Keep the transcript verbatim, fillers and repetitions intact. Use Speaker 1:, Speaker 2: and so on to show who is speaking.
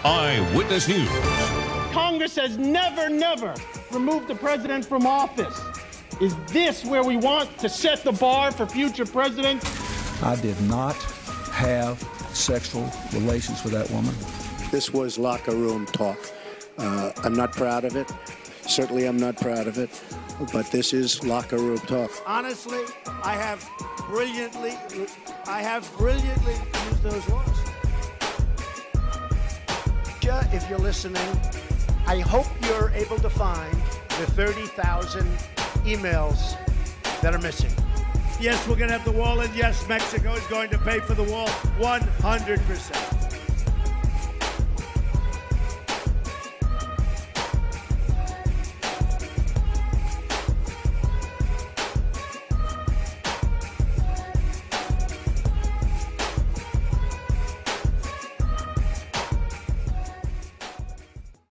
Speaker 1: Eyewitness News.
Speaker 2: Congress has never, never removed the president from office. Is this where we want to set the bar for future presidents?
Speaker 3: I did not have sexual relations with that woman.
Speaker 4: This was locker room talk. Uh, I'm not proud of it. Certainly I'm not proud of it. But this is locker room talk.
Speaker 5: Honestly, I have brilliantly, I have brilliantly used those words. If you're listening, I hope you're able to find the thirty thousand emails that are missing. Yes, we're going to have the wall, and yes, Mexico is going to pay for the wall one hundred percent.